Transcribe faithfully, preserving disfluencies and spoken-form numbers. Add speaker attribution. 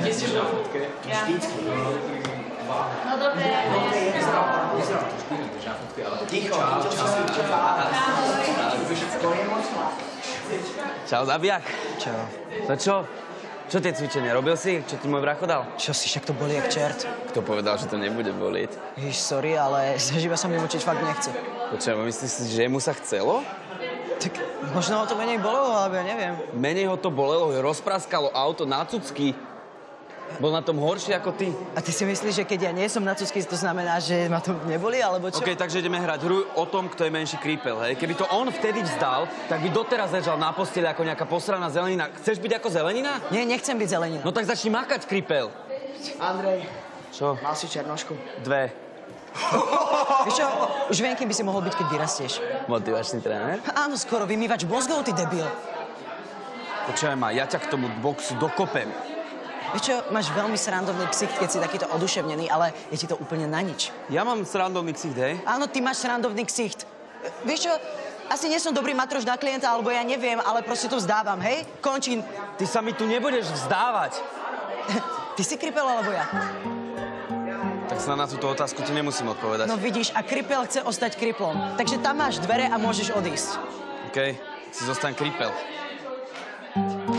Speaker 1: kde ste na fotke? Vždycky.
Speaker 2: No dobre.
Speaker 1: Vyzerám trošku inak, než na fotke, ale... Ticho, čau, čau.
Speaker 3: Čau, zabijak.
Speaker 4: Čau.
Speaker 3: No čo? Čo tie cvičenia? Robil si? Čo ti môj bracho dal?
Speaker 4: Čo si, však to bolí jak čert.
Speaker 3: Kto povedal, že to nebude bolieť?
Speaker 4: Ježiš, sorry, ale zaživa sa mi močiť fakt nechce.
Speaker 3: Počujem, myslíš si, že mu sa chcelo?
Speaker 4: Tak možno ho to menej bolelo, alebo ja neviem.
Speaker 3: Menej ho to bolelo, rozpraskalo auto na cucky. Bol na tom horší ako ty.
Speaker 4: A ty si myslíš, že keď ja nie som na cucky, to znamená, že ma to neboli, alebo čo?
Speaker 3: OK, takže ideme hrať hru o tom, kto je menší krípel, hej? Keby to on vtedy vzdal, tak by doteraz ležal na posteli ako nejaká posraná zelenina. Chceš byť ako zelenina?
Speaker 4: Nie, nechcem byť zelenina.
Speaker 3: No tak začni makať krípel.
Speaker 4: Andrej.
Speaker 3: Čo?
Speaker 4: Mal si černošku?
Speaker 3: Dve.
Speaker 4: Vieš čo, už viem, kým by si mohol byť, keď vyrastieš.
Speaker 3: Motivačný tréner?
Speaker 4: Áno, skoro, vymývač mozgov, ty debil.
Speaker 3: Počúvaj ma, ja ťa k tomu boxu dokopem.
Speaker 4: Vieš čo, máš veľmi srandovný ksicht, keď si takýto oduševnený, ale je ti to úplne na nič.
Speaker 3: Ja mám srandovný ksicht, hej?
Speaker 4: Áno, ty máš srandovný ksicht. Vieš čo, asi nie som dobrý matroš na klienta, alebo ja neviem, ale proste to vzdávam, hej? Končím.
Speaker 3: Ty sa mi tu nebudeš vzdávať.
Speaker 4: Ty si kripel, alebo ja?
Speaker 3: Tak sa na túto otázku ti nemusím odpovedať.
Speaker 4: No vidíš, a kripel chce ostať kriplom. Takže tam máš dvere a môžeš odísť.
Speaker 3: OK, si zostaň kripel.